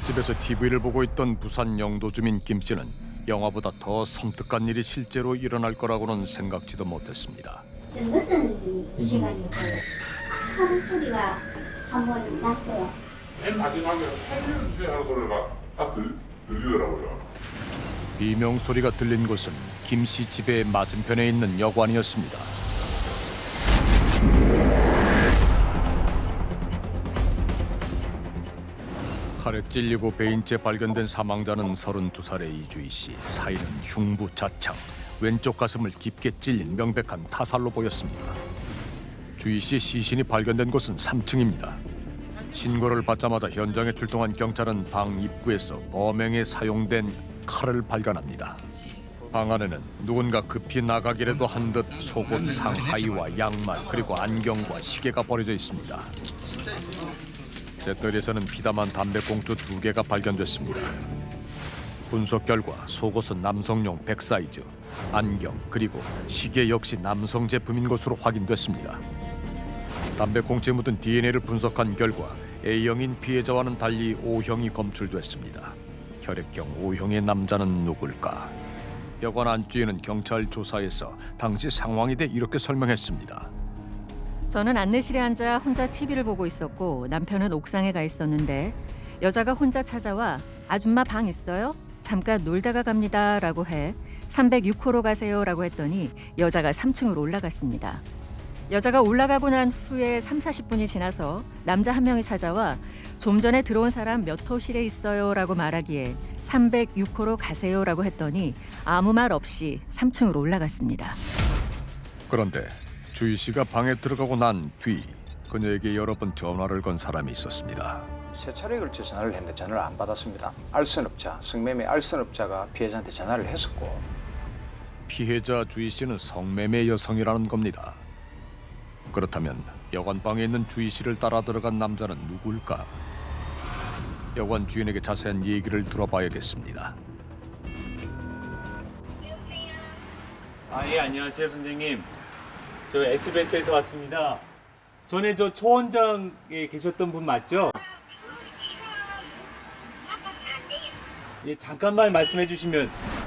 집에서 TV를 보고 있던 부산 영도 주민 김 씨는 영화보다 더 섬뜩한 일이 실제로 일어날 거라고는 생각지도 못했습니다. 늦은 시간이고 하루 소리가 한 번 났어요. 맨 마지막에 살려주세요 하는 소리가 딱 들리더라고요. 비명 소리가 들린 곳은 김 씨 집의 맞은편에 있는 여관이었습니다. 칼에 찔리고 배인 채 발견된 사망자는 32살의 이주희 씨. 사인은 흉부 자창, 왼쪽 가슴을 깊게 찔린 명백한 타살로 보였습니다. 주희 씨의 시신이 발견된 곳은 3층입니다. 신고를 받자마자 현장에 출동한 경찰은 방 입구에서 범행에 사용된 칼을 발견합니다. 방 안에는 누군가 급히 나가기라도 한 듯 속옷 상하의와 양말 그리고 안경과 시계가 버려져 있습니다. 재떨이에서는 피담한 담배꽁초 2개가 발견됐습니다. 분석 결과 속옷은 남성용 100사이즈, 안경 그리고 시계 역시 남성 제품인 것으로 확인됐습니다. 담배꽁초에 묻은 DNA를 분석한 결과 A형인 피해자와는 달리 O형이 검출됐습니다. 혈액형 O형의 남자는 누굴까? 여관 안주인은 경찰 조사에서 당시 상황에 대해 이렇게 설명했습니다. 저는 안내실에 앉아 혼자 TV를 보고 있었고 남편은 옥상에 가 있었는데 여자가 혼자 찾아와 아줌마 방 있어요? 잠깐 놀다가 갑니다 라고 해 306호로 가세요 라고 했더니 여자가 3층으로 올라갔습니다. 여자가 올라가고 난 후에 30-40분이 지나서 남자 한 명이 찾아와 좀 전에 들어온 사람 몇 호실에 있어요 라고 말하기에 306호로 가세요 라고 했더니 아무 말 없이 3층으로 올라갔습니다. 그런데 주희 씨가 방에 들어가고 난 뒤 그녀에게 여러 번 전화를 건 사람이 있었습니다. 세 차례에 걸쳐 전화를 했는데 전화를 안 받았습니다. 알선업자, 성매매 알선업자가 피해자한테 전화를 했었고. 피해자 주희 씨는 성매매 여성이라는 겁니다. 그렇다면 여관방에 있는 주희 씨를 따라 들어간 남자는 누굴까? 여관 주인에게 자세한 얘기를 들어봐야겠습니다. 예, 안녕하세요 선생님. 저 SBS에서 왔습니다. 전에 저 초원장에 계셨던 분 맞죠? 예, 잠깐만 말씀해 주시면.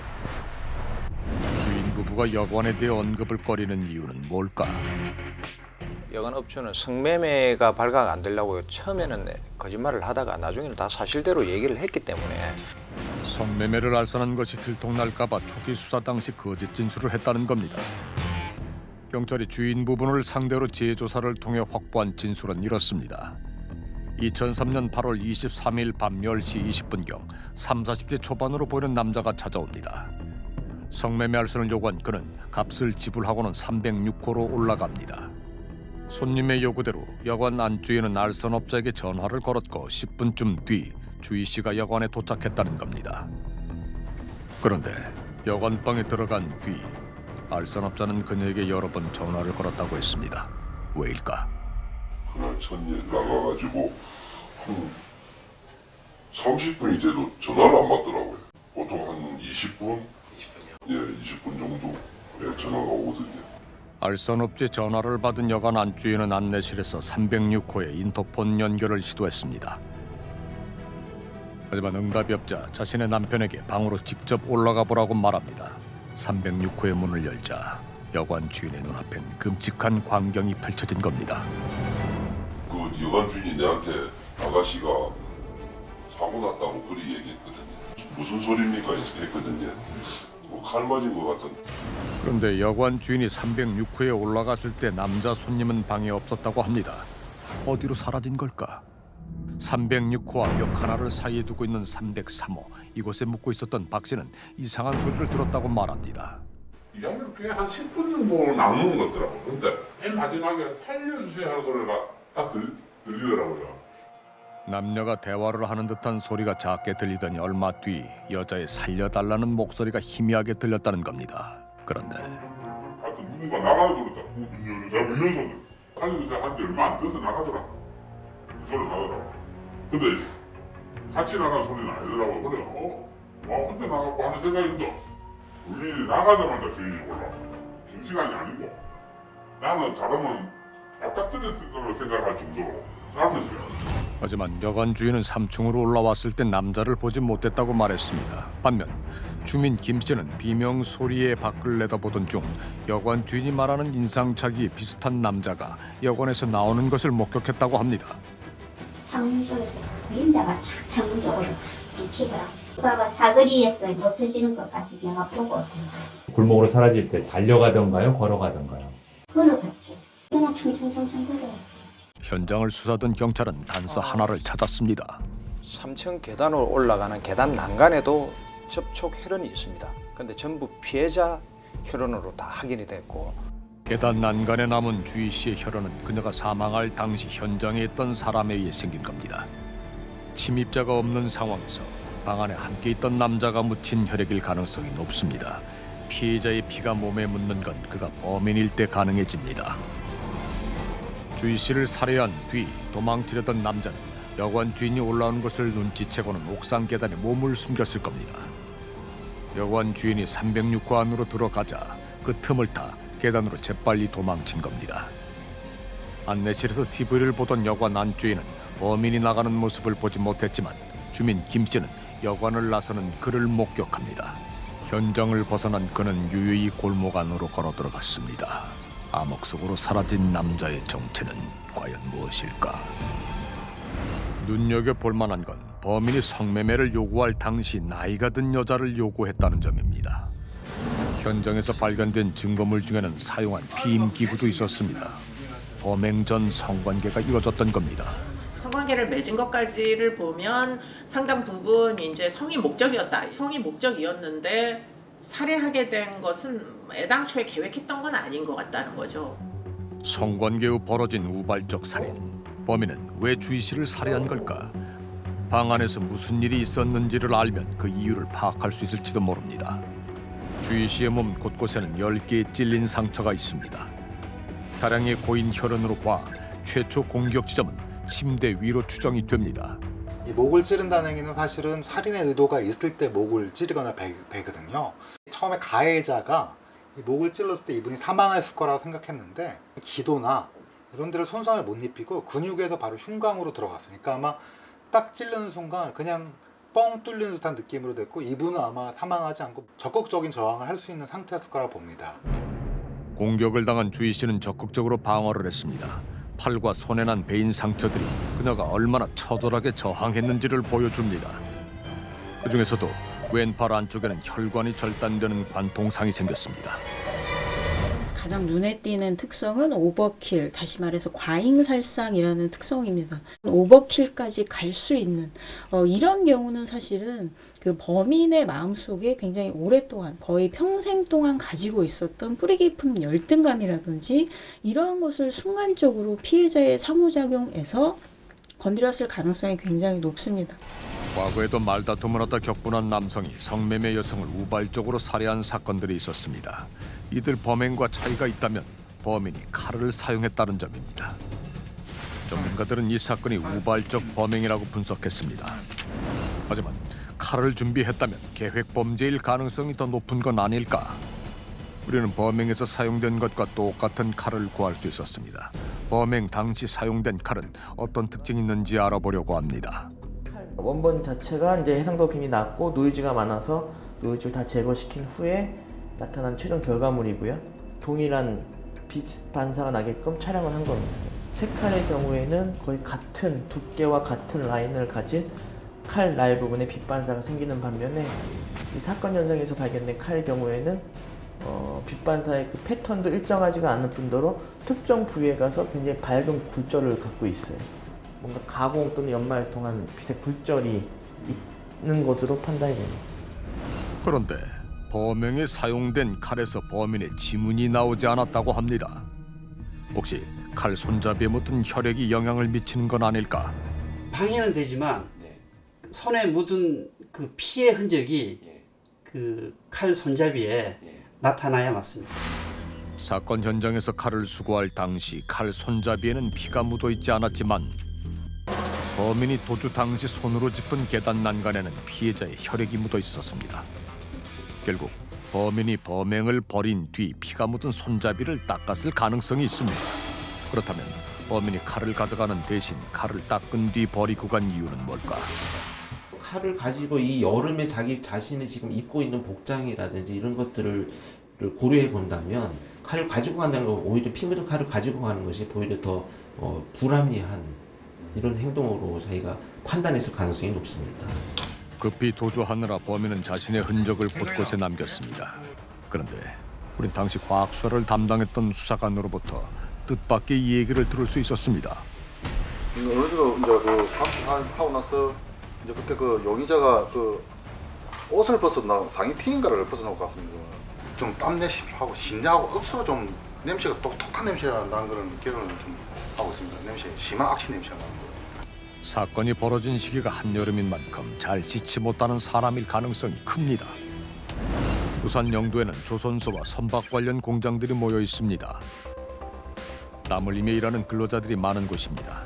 주인 부부가 여관에 대해 언급을 꺼리는 이유는 뭘까? 여관 업주는 성매매가 발각 안 되려고 처음에는 거짓말을 하다가 나중에는 다 사실대로 얘기를 했기 때문에. 성매매를 알선한 것이 들통날까 봐 초기 수사 당시 거짓 진술을 했다는 겁니다. 경찰이 주인 부분을 상대로 재조사를 통해 확보한 진술은 이렇습니다. 2003년 8월 23일 밤 10시 20분경 30-40대 초반으로 보이는 남자가 찾아옵니다. 성매매 알선을 요구한 그는 값을 지불하고는 306호로 올라갑니다. 손님의 요구대로 여관 안주인은 알선업자에게 전화를 걸었고 10분쯤 뒤 주희 씨가 여관에 도착했다는 겁니다. 그런데 여관방에 들어간 뒤 알선업자는 그녀에게 여러 번 전화를 걸었다고 했습니다. 왜일까? 그날 첫일 나가가지고 한 30분이 돼도 전화를 안 받더라고요. 보통 한 20분? 20분이요? 예, 20분 정도에 전화가 오거든요. 알선업체 전화를 받은 여관 안주인은 안내실에서 306호에 인터폰 연결을 시도했습니다. 하지만 응답이 없자 자신의 남편에게 방으로 직접 올라가 보라고 말합니다. 306호의 문을 열자 여관 주인의 눈앞엔 끔찍한 광경이 펼쳐진 겁니다. 그 여관 주인이 내한테 아가씨가 사고 났다고 그리 얘기했거든요. 무슨 소리입니까? 했거든요. 뭐 칼 맞은 것 같은. 그런데 여관 주인이 306호에 올라갔을 때 남자 손님은 방에 없었다고 합니다. 어디로 사라진 걸까? 306호와 벽 하나를 사이에 두고 있는 303호, 이곳에 묵고 있었던 박 씨는 이상한 소리를 들었다고 말합니다. 이야기를 꽤한 10분 정도 나누는 것 같더라고요. 근데 맨 마지막에 살려주세요 하는 소리가 딱 들리더라고요. 남녀가 대화를 하는 듯한 소리가 작게 들리더니 얼마 뒤 여자의 살려달라는 목소리가 희미하게 들렸다는 겁니다. 그런데 하여튼 누군가 나가서 그러다 잘 물려서 살려주세요 한지 얼마 안 돼서 나가더라. 그 소리 나더라고. 근데 같이 나간 소리는 아니더라고. 그래 혼자 나가고 하는 생각인데 우리 나가자마자 주인이 올라옵니다. 긴 시간이 아니고 나는 잘하면 맞닥뜨렸을 거라고 생각할 정도로 나면서요. 하지만 여관 주인은 3층으로 올라왔을 때 남자를 보지 못했다고 말했습니다. 반면 주민 김 씨는 비명 소리에 밖을 내다보던 중 여관 주인이 말하는 인상착이 비슷한 남자가 여관에서 나오는 것을 목격했다고 합니다. 창문 쪽에서 그림자가 착 창문 쪽으로 착 비치더라. 그러다가 사거리에서 없어지는 것까지 내가 보고 골목으로 사라질 때 달려가던가요? 걸어가던가요? 걸어갔죠. 그냥 충충충충 걸어갔어요. 현장을 수사던 경찰은 단서 하나를 찾았습니다. 3층 계단으로 올라가는 계단 난간에도 접촉 혈흔이 있습니다. 근데 전부 피해자 혈흔으로 다 확인이 됐고 계단 난간에 남은 주희 씨의 혈흔은 그녀가 사망할 당시 현장에 있던 사람에 의해 생긴 겁니다. 침입자가 없는 상황에서 방 안에 함께 있던 남자가 묻힌 혈액일 가능성이 높습니다. 피해자의 피가 몸에 묻는 건 그가 범인일 때 가능해집니다. 주희 씨를 살해한 뒤 도망치려던 남자는 여관 주인이 올라온 것을 눈치채고는 옥상 계단에 몸을 숨겼을 겁니다. 여관 주인이 306호 안으로 들어가자 그 틈을 타 계단으로 재빨리 도망친 겁니다. 안내실에서 TV를 보던 여관 안주인은 범인이 나가는 모습을 보지 못했지만 주민 김 씨는 여관을 나서는 그를 목격합니다. 현장을 벗어난 그는 유유히 골목 안으로 걸어 들어갔습니다. 암흑 속으로 사라진 남자의 정체는 과연 무엇일까? 눈여겨볼 만한 건 범인이 성매매를 요구할 당시 나이가 든 여자를 요구했다는 점입니다. 현장에서 발견된 증거물 중에는 사용한 피임기구도 있었습니다. 범행 전 성관계가 이루어졌던 겁니다. 성관계를 맺은 것까지를 보면 상당 부분 이제 성이 목적이었다. 성이 목적이었는데 살해하게 된 것은 애당초에 계획했던 건 아닌 것 같다는 거죠. 성관계 후 벌어진 우발적 살인. 범인은 왜 주희 씨를 살해한 걸까? 방 안에서 무슨 일이 있었는지를 알면 그 이유를 파악할 수 있을지도 모릅니다. 주희 씨의 몸 곳곳에는 10개의 찔린 상처가 있습니다. 다량의 고인 혈흔으로 봐 최초 공격 지점은 침대 위로 추정이 됩니다. 이 목을 찌른다는 얘기는 사실은 살인의 의도가 있을 때 목을 찌르거나 베거든요. 처음에 가해자가 이 목을 찔렀을 때 이분이 사망했을 거라고 생각했는데 기도나 이런 데를 손상을 못 입히고 근육에서 바로 흉곽으로 들어갔으니까 아마 딱 찌르는 순간 그냥 뻥 뚫리는 듯한 느낌으로 됐고 이분은 아마 사망하지 않고 적극적인 저항을 할 수 있는 상태였을 거라고 봅니다. 공격을 당한 주희 씨는 적극적으로 방어를 했습니다. 팔과 손에 난 베인 상처들이 그녀가 얼마나 처절하게 저항했는지를 보여줍니다. 그중에서도 왼팔 안쪽에는 혈관이 절단되는 관통상이 생겼습니다. 가장 눈에 띄는 특성은 오버킬, 다시 말해서 과잉살상이라는 특성입니다. 오버킬까지 갈 수 있는 이런 경우는 사실은 그 범인의 마음속에 굉장히 오랫동안 거의 평생 동안 가지고 있었던 뿌리 깊은 열등감이라든지 이런 것을 순간적으로 피해자의 상호작용에서 건드렸을 가능성이 굉장히 높습니다. 과거에도 말다툼을 하다 격분한 남성이 성매매 여성을 우발적으로 살해한 사건들이 있었습니다. 이들 범행과 차이가 있다면 범인이 칼을 사용했다는 점입니다. 전문가들은 이 사건이 우발적 범행이라고 분석했습니다. 하지만 칼을 준비했다면 계획 범죄일 가능성이 더 높은 건 아닐까? 우리는 범행에서 사용된 것과 똑같은 칼을 구할 수 있었습니다. 범행 당시 사용된 칼은 어떤 특징이 있는지 알아보려고 합니다. 원본 자체가 이제 해상도금이 낮고 노이즈가 많아서 노이즈를 다 제거시킨 후에 나타난 최종 결과물이고요. 동일한 빛 반사가 나게끔 촬영을 한 겁니다. 세 칼의 경우에는 거의 같은 두께와 같은 라인을 가진 칼 날 부분에 빛 반사가 생기는 반면에 이 사건 현장에서 발견된 칼의 경우에는 빛 반사의 그 패턴도 일정하지가 않을 뿐더러 특정 부위에 가서 굉장히 밝은 굴절을 갖고 있어요. 뭔가 가공 또는 연마를 통한 빛의 굴절이 있는 것으로 판단이 됩니다. 그런데 범행에 사용된 칼에서 범인의 지문이 나오지 않았다고 합니다. 혹시 칼 손잡이에 묻은 혈액이 영향을 미치는 건 아닐까? 방해는 되지만 손에 묻은 그 피의 흔적이 그 칼 손잡이에 나타나야 맞습니다. 사건 현장에서 칼을 수거할 당시 칼 손잡이에는 피가 묻어 있지 않았지만 범인이 도주 당시 손으로 짚은 계단 난간에는 피해자의 혈액이 묻어 있었습니다. 결국 범인이 범행을 벌인 뒤 피가 묻은 손잡이를 닦았을 가능성이 있습니다. 그렇다면 범인이 칼을 가져가는 대신 칼을 닦은 뒤 버리고 간 이유는 뭘까? 칼을 가지고 이 여름에 자기 자신이 지금 입고 있는 복장이라든지 이런 것들을 고려해 본다면 칼을 가지고 간다는 건 오히려 피 묻은 칼을 가지고 가는 것이 오히려 더 불합리한 이런 행동으로 자기가 판단했을 가능성이 높습니다. 급히 도주하느라 범인은 자신의 흔적을 곳곳에 남겼습니다. 그런데 우린 당시 과학수사를 담당했던 수사관으로부터 뜻밖의 이 얘기를 들을 수 있었습니다. 어느 정도 이제 그 하고 나서 이제 그때 그 용의자가 그 옷을 벗었나 상의 티인가를 벗어놓고 갔습니다. 좀 땀내시하고 신냐고 억수로 좀 냄새가 독특한 냄새가 난다는 그런 기억을 좀 하고 있습니다. 냄새, 심한 악취 냄새가 나는 거예요. 사건이 벌어진 시기가 한여름인 만큼 잘 씻지 못하는 사람일 가능성이 큽니다. 부산 영도에는 조선소와 선박 관련 공장들이 모여 있습니다. 땀을 흘리며 일하는 근로자들이 많은 곳입니다.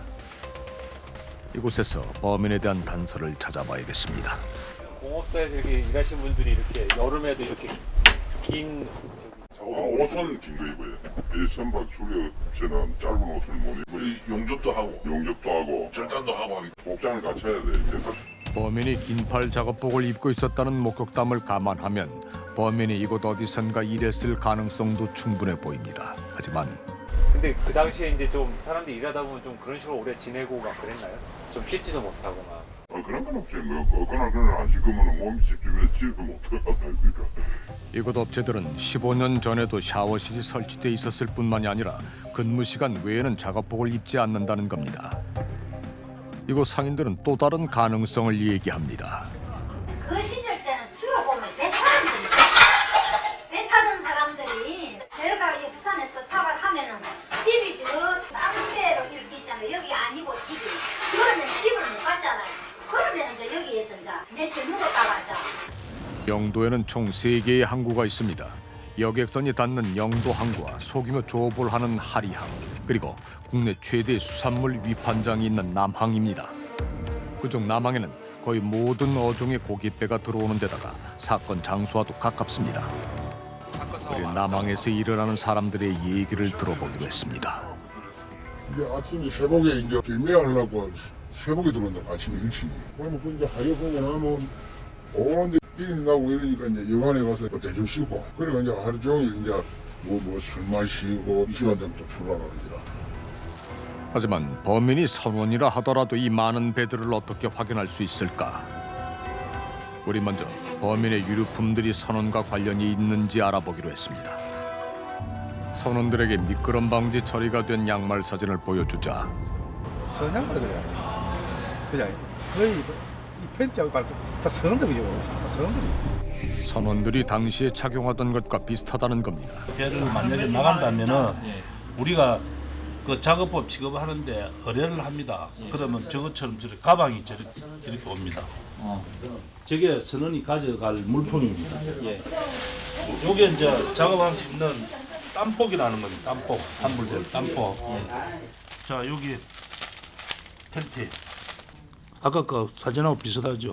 이곳에서 범인에 대한 단서를 찾아봐야겠습니다. 공업사에서 이렇게 일하시는 분들이 이렇게 여름에도 이렇게 긴 옷은 긴 거 입어요. 이 선박 수리업체는 짧은 옷을 못 입어요. 용접도 하고 절단도 하고 복장을 갖춰야 돼. 범인이 긴팔 작업복을 입고 있었다는 목격담을 감안하면 범인이 이곳 어디선가 일했을 가능성도 충분해 보입니다. 하지만 근데 그 당시에 이제 좀 사람들이 일하다 보면 좀 그런 식으로 오래 지내고 막 그랬나요? 좀 씻지도 못하고 막. 그런 건 없어요. 뭐 그날 안 씻으면 몸이 찝찝해 집도 못 들어간다니까. 이곳 업체들은 15년 전에도 샤워실이 설치돼 있었을 뿐만이 아니라 근무 시간 외에는 작업복을 입지 않는다는 겁니다. 이곳 상인들은 또 다른 가능성을 얘기합니다. 그 시절 때는 주로 보면 배 타던 사람들이 저희가 부산에 또 착각하면은 집이 저 다른 데로 이렇게 있잖아요. 여기 아니고 집이. 그러면 집을 못 갔잖아요. 그러면 이제 여기에서 이제 며칠 묵었다가 이제. 영도에는 총 3개의 항구가 있습니다. 여객선이 닿는 영도 항구와 소규모 조업을 하는 하리항, 그리고 국내 최대 수산물 위판장이 있는 남항입니다. 그중 남항에는 거의 모든 어종의 고깃배가 들어오는 데다가 사건 장소와도 가깝습니다. 우리 남항에서 일을 하는 사람들의 얘기를 들어보기로 했습니다. 이제 아침에 새벽에 이제 경매하려고 새벽에 들어온다. 아침에 일찍. 그러면 그 이제 하여 보고 나면 온데 비린 나고 이러니까 이제 여관에 가서 대충 쉬고. 그러니까 이제 하루 종일 이제 뭐 술만 쉬고 이 시간 되면 또 출발하느니라. 하지만 범인이 선원이라 하더라도 이 많은 배들을 어떻게 확인할 수 있을까? 우리 먼저 범인의 유류품들이 선원과 관련이 있는지 알아보기로 했습니다. 선원들에게 미끄럼 방지 처리가 된 양말 사진을 보여주자 선양말 그래. 그냥 거의 이 팬티하고 다 선원들이죠. 다 선원들이. 선원들이 당시에 착용하던 것과 비슷하다는 겁니다. 배를 만약에 나간다면은 우리가 그 작업법 취급하는데 의뢰를 합니다. 그러면 저것처럼 저렇게 가방이 이렇게 옵니다. 저게 선원이 가져갈 물품입니다. 요게 이제 작업할 수 있는 땀복이라는 겁니다. 땀복, 환불된 땀복. 자, 여기 팬티. 아까 그 사진하고 비슷하죠.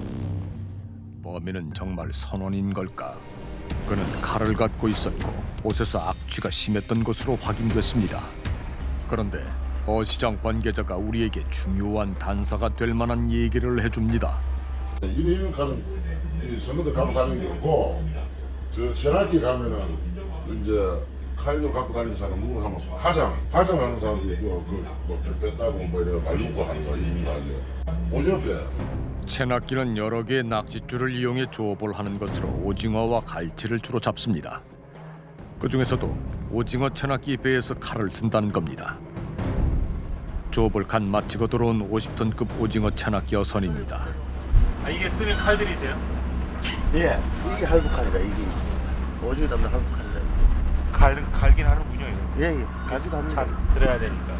범인은 정말 선원인 걸까? 그는 칼을 갖고 있었고 옷에서 악취가 심했던 것으로 확인됐습니다. 그런데 어시장 관계자가 우리에게 중요한 단서가 될 만한 얘기를 해줍니다. 이런 칼은 선거도 갖고 다니는 게 없고 저 전학기 가면은 이제 칼을 갖고 다니는 사람 누구 하면 화장하는 사람도 있고 뭐 뺐다고 뭐 이래 말리고 하는 거 이런 거 아니에요. 오징어배. 채낚기는 여러 개의 낚싯줄을 이용해 조업을 하는 것으로 오징어와 갈치를 주로 잡습니다. 그 중에서도 오징어 채낚기 배에서 칼을 쓴다는 겁니다. 조업을 간 마치고 들어온 50톤급 오징어 채낚기 어선입니다. 아, 이게 쓰는 칼들이세요? 예, 이게 할부칼이다. 이게 오징어 잡는 할부칼이다. 갈긴 하는군요. 예, 갈기도 합니다. 들어야 되니까.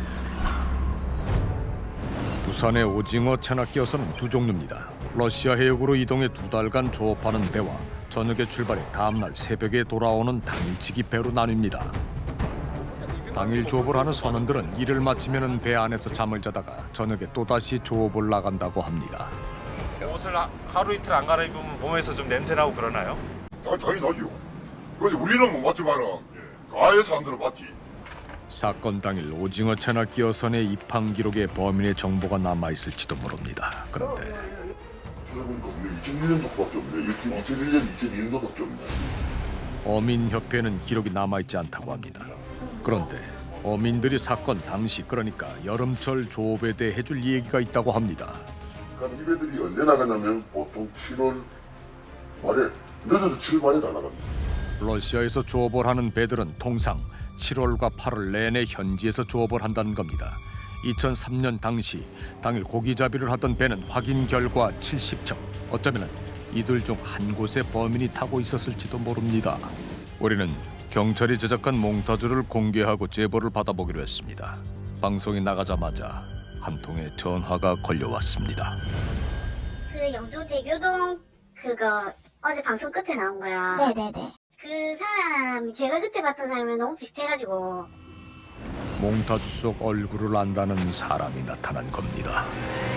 부산의 오징어 채낚기 어선은 두 종류입니다. 러시아 해역으로 이동해 2달간 조업하는 배와 저녁에 출발해 다음날 새벽에 돌아오는 당일치기 배로 나뉩니다. 당일 조업을 하는 선원들은 일을 마치면 배 안에서 잠을 자다가 저녁에 또다시 조업을 나간다고 합니다. 옷을 하루 이틀 안 갈아입으면 몸에서 좀 냄새나고 그러나요? 당연히 나죠. 그런데 우리는 못 맡지만은 가해 사람들은 맡지. 사건 당일 오징어 채나 끼어선의 입항 기록에 범인의 정보가 남아있을지도 모릅니다. 그런데 그러니까 우리 2001년도밖에 없네. 2001년, 2002년도밖에 없네. 어민협회는 기록이 남아있지 않다고 합니다. 그런데 어민들이 사건 당시, 그러니까 여름철 조업에 대해 해줄 얘기가 있다고 합니다. 그러니까 이 배들이 언제 나가냐면 보통 7월 말에, 늦어도 7월 말에 다 나갑니다. 러시아에서 조업을 하는 배들은 통상 7월과 8월 내내 현지에서 조업을 한다는 겁니다. 2003년 당일 고기잡이를 하던 배는 확인 결과 70척. 어쩌면 이들 중 한 곳에 범인이 타고 있었을지도 모릅니다. 우리는 경찰이 제작한 몽타주를 공개하고 제보를 받아보기로 했습니다. 방송이 나가자마자 한 통의 전화가 걸려왔습니다. 그 영도 대교동 그거 어제 방송 끝에 나온 거야. 네네네. 그 사람이 제가 그때 봤던 사람이랑 너무 비슷해가지고. 몽타주 속 얼굴을 안다는 사람이 나타난 겁니다.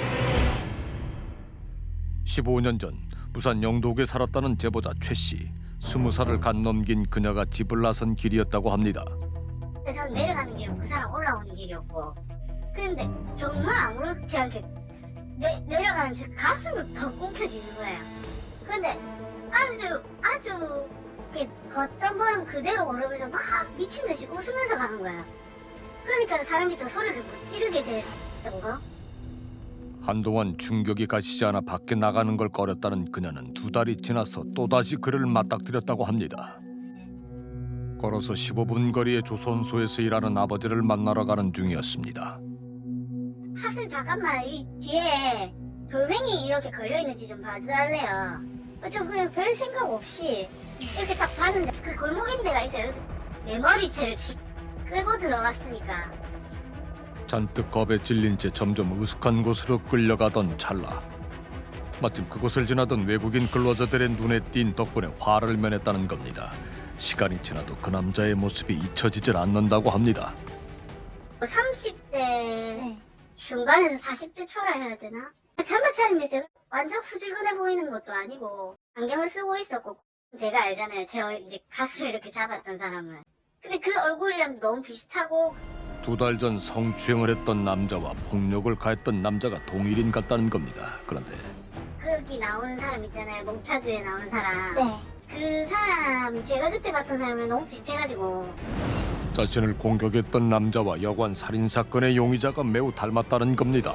15년 전 부산 영도구에 살았다는 제보자 최 씨. 20살을 갓 넘긴 그녀가 집을 나선 길이었다고 합니다. 저는 내려가는 길이고 그 사람 올라오는 길이었고. 근데 정말 아무렇지 않게 내려가는 제 가슴을 펑 움켜쥐는 거예요. 근데 아주 걷던 걸음 그대로 걸으면서 막 미친 듯이 웃으면서 가는 거야. 그러니까 사람들이 또 소리를 못 지르게 됐던 거. 한동안 충격이 가시지 않아 밖에 나가는 걸 꺼렸다는 그녀는 2달이 지나서 또다시 그를 맞닥뜨렸다고 합니다. 걸어서 15분 거리의 조선소에서 일하는 아버지를 만나러 가는 중이었습니다. 학생 잠깐만 이 뒤에 돌멩이 이렇게 걸려있는지 좀 봐달래요. 저 그냥 별 생각 없이 이렇게 딱 봤는데 그 골목인 데가 있어요. 내 머리채를 끌고 들어갔으니까. 잔뜩 겁에 질린 채 점점 으슥한 곳으로 끌려가던 찰나, 마침 그곳을 지나던 외국인 근로자들의 눈에 띈 덕분에 화를 면했다는 겁니다. 시간이 지나도 그 남자의 모습이 잊혀지질 않는다고 합니다. 30대 중반에서 40대 초라 해야 되나? 잠바 차림에서 완전 후줄근해 보이는 것도 아니고 안경을 쓰고 있었고, 제가 알잖아요. 제가 이제 가슴을 이렇게 잡았던 사람을. 근데 그 얼굴이랑 너무 비슷하고. 2달 전 성추행을 했던 남자와 폭력을 가했던 남자가 동일인 같다는 겁니다. 그런데 거기 나오는 사람 있잖아요. 몽타주에 나오는 사람. 네. 그 사람 제가 그때 봤던 사람이랑 너무 비슷해가지고. 자신을 공격했던 남자와 여관 살인사건의 용의자가 매우 닮았다는 겁니다.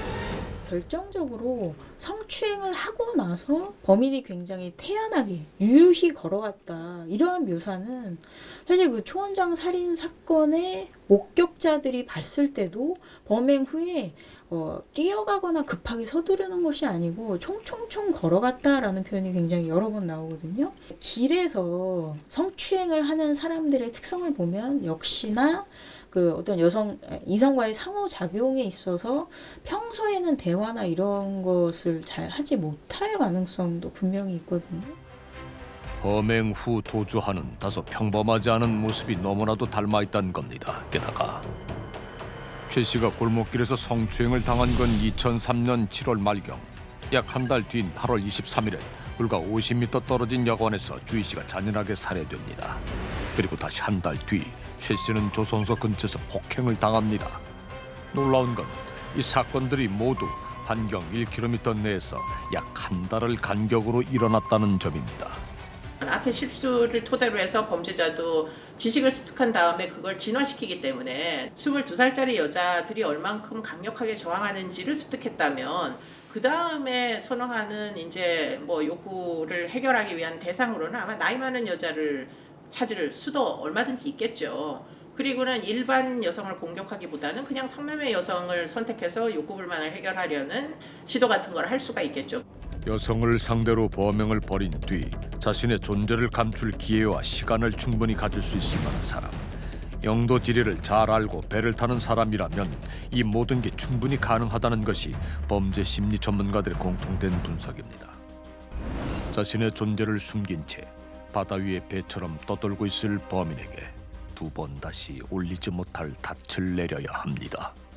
결정적으로 성추행을 하고 나서 범인이 굉장히 태연하게 유유히 걸어갔다, 이러한 묘사는 사실 그 초원장 살인 사건의 목격자들이 봤을 때도 범행 후에 뛰어가거나 급하게 서두르는 것이 아니고 총총총 걸어갔다라는 표현이 굉장히 여러 번 나오거든요. 길에서 성추행을 하는 사람들의 특성을 보면 역시나 그 어떤 이성과의 상호작용에 있어서 평소에는 대화나 이런 것을 잘 하지 못할 가능성도 분명히 있거든요. 범행 후 도주하는 다소 평범하지 않은 모습이 너무나도 닮아있다는 겁니다. 게다가 최 씨가 골목길에서 성추행을 당한 건 2003년 7월 말경. 약 한 달 뒤인 8월 23일에 불과 50m 떨어진 여관에서 주희 씨가 잔인하게 살해됩니다. 그리고 다시 한 달 뒤 최 씨는 조선소 근처에서 폭행을 당합니다. 놀라운 건 이 사건들이 모두 반경 1km 내에서 약 한 달을 간격으로 일어났다는 점입니다. 앞에 실수를 토대로 해서 범죄자도 지식을 습득한 다음에 그걸 진화시키기 때문에 22살짜리 여자들이 얼만큼 강력하게 저항하는지를 습득했다면 그 다음에 선호하는 이제 뭐 욕구를 해결하기 위한 대상으로는 아마 나이 많은 여자를 찾을 수도 얼마든지 있겠죠. 그리고는 일반 여성을 공격하기보다는 그냥 성매매 여성을 선택해서 욕구 불만을 해결하려는 시도 같은 걸 할 수가 있겠죠. 여성을 상대로 범행을 벌인 뒤 자신의 존재를 감출 기회와 시간을 충분히 가질 수 있을 만한 사람, 영도 지리를 잘 알고 배를 타는 사람이라면 이 모든 게 충분히 가능하다는 것이 범죄 심리 전문가들의 공통된 분석입니다. 자신의 존재를 숨긴 채 바다 위에 배처럼 떠돌고 있을 범인에게 2번 다시 올리지 못할 닻을 내려야 합니다.